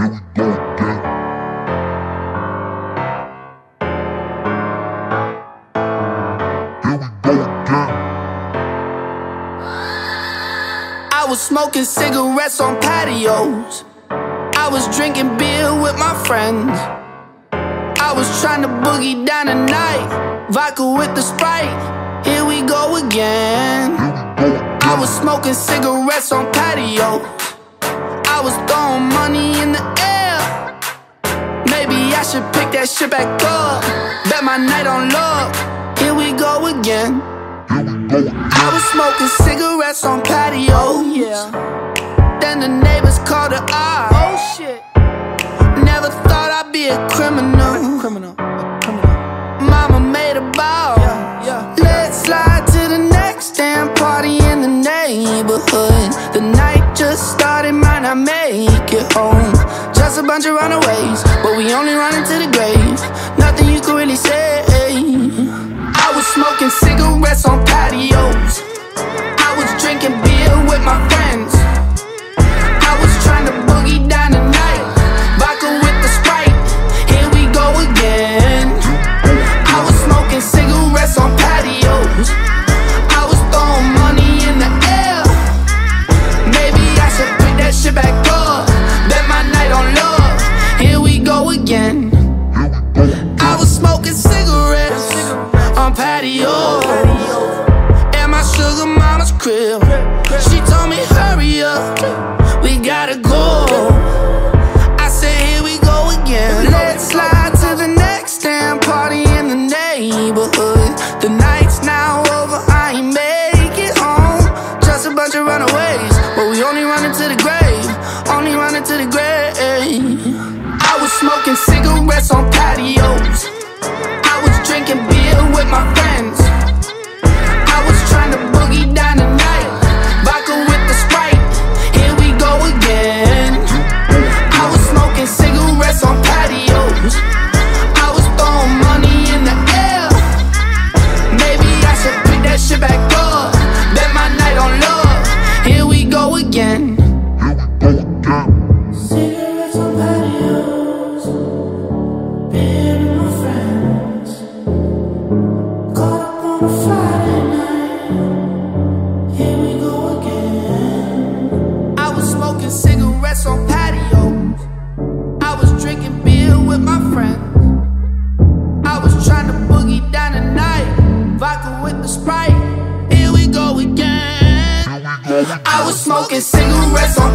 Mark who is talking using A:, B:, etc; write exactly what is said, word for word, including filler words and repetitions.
A: I was smoking cigarettes on patios. I was drinking beer with my friends. I was trying to boogie down the night, vodka with the Sprite. Here we go again. I was smoking cigarettes on patios. I was throwing money in the air. Maybe I should pick that shit back up. Bet my night on luck. Here we go again. I was smoking cigarettes on patios. Yeah. Then the neighbors called the odds. Oh shit. Never thought I'd be a criminal. Criminal. Criminal. Mama made a bow. Yeah, yeah. Let's slide to the next damn party in the neighborhood. The night just started, might not make it home. Just a bunch of runaways, but we only running to the grave. Nothing you could really say. I was smoking cigarettes on patios. I was drinking beer with my friends. I was trying to boogie down the night, vodka with the Sprite. Here we go again. I was smoking cigarettes on patios. I was throwing money in the air. Maybe I should pick that shit back up. Bet my night on love. Here we go again. I was smoking cigarettes on patios at my sugar mama's crib. She told me hurry up, we gotta go. I said here we go again. Let's slide to the next damn party in the neighborhood. The night's now over, I ain't make it home. Just a bunch of runaways, but we only running to the grave. Only running to the grave. I was smoking cigarettes on patios. I was drinking beer with my friends. I was trying to boogie down the night, vodka with the Sprite. Here we go again. I was smoking cigarettes on patios. I was throwing money in the air. Maybe I should pick that shit back up. Bet my night on love. Here we go again. Cigarettes on patios, beer with my friends. Caught up on a Friday night. Here we go again. I was smoking cigarettes on patios. I was drinking beer with my friends. I was trying to boogie down the night, vodka with the Sprite. Here we go again. I was smoking cigarettes on